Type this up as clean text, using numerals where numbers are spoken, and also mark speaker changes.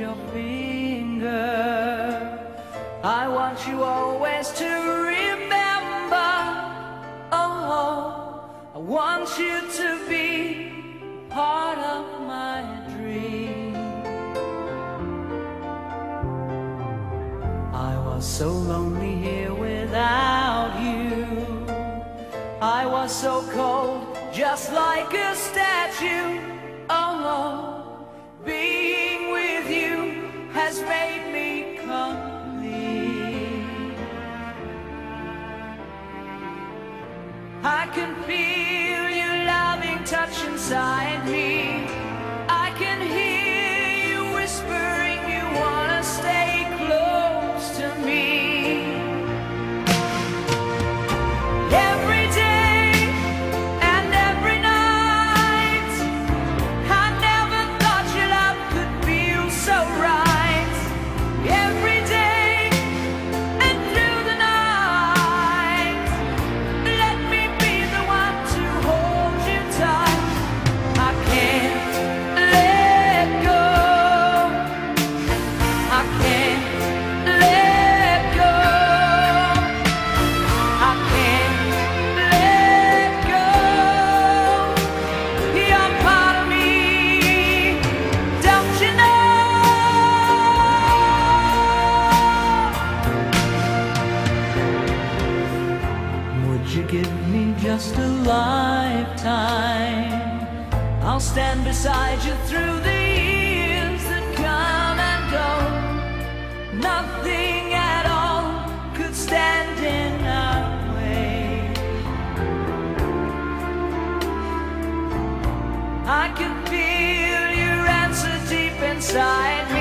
Speaker 1: your finger. I want you always to remember. Oh, I want you to be part of my dream. I was so lonely here without you. I was so cold, just like a statue. Oh, being with you has made me complete. I can feel your loving touch inside me. I can hear you whispering you wanna stay close to me. Every day and every night, I never thought your love could feel so right. Every day and through the night, let me be the one to hold you tight. I can't let go. I can't let go. I can't let go. You're part of me, don't you know? Would you give me just a lifetime? I'll stand beside you through the years that come and go. Nothing at all could stand in our way. I can feel your answer deep inside me.